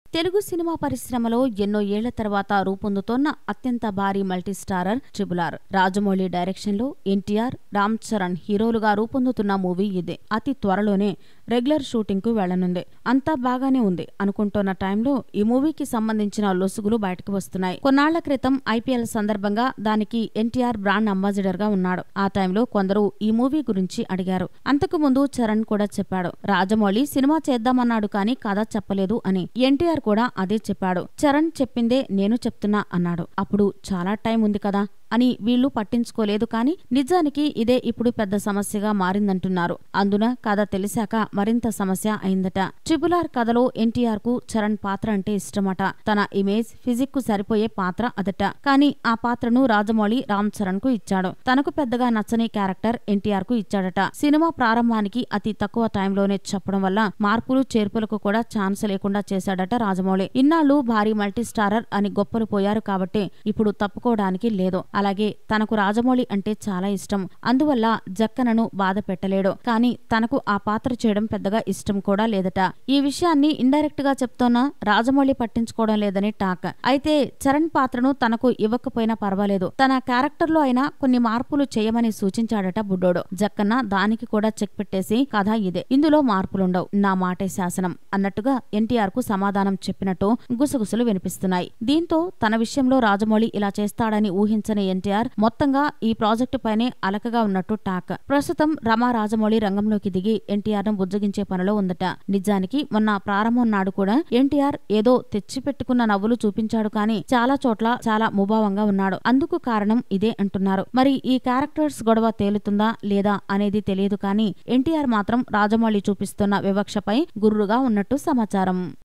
Telugu cinema పరిశ్రమలో ఎన్నో ఏళ్ల తర్వాత రూపొందుతోన్న అత్యంత భారీ మల్టీస్టారర్ RRR. రాజమౌళి డైరెక్షన్ లో ఎన్టీఆర్, రామ్ చరణ్ హీరోలుగా రూపొందుతున్న మూవీ ఇదే. అతి త్వరలోనే రెగ్యులర్ షూటింగ్ కు వెళ్లనుంది. అంతా బాగానే ఉంది అనుకుంటున్న టైంలో ఈ మూవీకి సంబంధించిన లొసుగులు బయటకు వస్తున్నాయి. కొన్నాళ్ల క్రితం IPL సందర్భంగా దానికి ఎన్టీఆర్ బ్రాండ్ అంబాసిడర్ గా ఉన్నాడు. ఆ టైంలో కొందరు ఈ మూవీ గురించి అడిగారు. అంతకు ముందు చరణ్ కూడా చెప్పాడు, రాజమౌళి సినిమా చేద్దామన్నాడు కానీ కథ చెప్పలేదు అని. ఎన్టీఆర్ కూడా అదే చెప్పాడు. చరణ్ చెప్పిందే నేను చెప్తున్నా అన్నాడు. అప్పుడు చాలా టైం ఉంది కదా అని వీళ్లు పట్టించుకోలేదు. కానీ నిజానికి ఇదే ఇప్పుడు పెద్ద సమస్యగా మారిందంటున్నారు. అందున కథ తెలిసాక మరింత సమస్య అయిందట. RRR కథలో ఎన్టీఆర్ కు చరణ్ పాత్ర అంటే ఇష్టమట. తన ఇమేజ్, ఫిజిక్ కు సరిపోయే పాత్ర అదట. కానీ ఆ పాత్రను రాజమౌళి రామ్ చరణ్ కు ఇచ్చాడు. తనకు పెద్దగా నచ్చని క్యారెక్టర్ ఎన్టీఆర్ కు ఇచ్చాడట. సినిమా ప్రారంభానికి అతి తక్కువ టైంలోనే చెప్పడం వల్ల మార్పులు చేర్పులకు కూడా ఛాన్స్ లేకుండా చేశాడట రాజమౌళి. ఇన్నాళ్లు భారీ మల్టీస్టారర్ అని గొప్పలు పోయారు కాబట్టి ఇప్పుడు తప్పుకోవడానికి లేదు. అలాగే తనకు రాజమౌళి అంటే చాలా ఇష్టం. అందువల్ల జక్కనను బాధ పెట్టలేడు. కానీ తనకు ఆ పాత్ర చేయడం పెద్దగా ఇష్టం కూడా లేదట. ఈ విషయాన్ని ఇండైరెక్ట్ గా చెప్తోన్న రాజమౌళి పట్టించుకోవడం లేదని టాక్. అయితే చరణ్ పాత్రను తనకు ఇవ్వకపోయినా పర్వాలేదు, తన క్యారెక్టర్ లో అయినా కొన్ని మార్పులు చేయమని సూచించాడట బుడ్డోడు. జక్కన్న దానికి కూడా చెక్ పెట్టేసి కథ ఇదే, ఇందులో మార్పులుండవు, నా మాటే శాసనం అన్నట్టుగా ఎన్టీఆర్ కు సమాధానం చెప్పినట్టు గుసగుసలు వినిపిస్తున్నాయి. దీంతో తన విషయంలో రాజమౌళి ఇలా చేస్తాడని ఊహించని ఎన్టీఆర్ మొత్తంగా ఈ ప్రాజెక్టు పైనే అలకగా ఉన్నట్టు టాక్. ప్రస్తుతం రాజమౌళి రంగంలోకి దిగి ఎన్టీఆర్ ను బుజ్జగించే పనిలో ఉందట. నిజానికి మొన్న ప్రారంభం నాడు కూడా ఎన్టీఆర్ ఏదో తెచ్చిపెట్టుకున్న నవ్వులు చూపించాడు. కానీ చాలా చోట్ల చాలా ముభావంగా ఉన్నాడు. అందుకు కారణం ఇదే అంటున్నారు. మరి ఈ క్యారెక్టర్స్ గొడవ తేలుతుందా లేదా అనేది తెలియదు. కానీ ఎన్టీఆర్ మాత్రం రాజమౌళి చూపిస్తున్న వివక్షపై గుర్రుగా ఉన్నట్టు సమాచారం.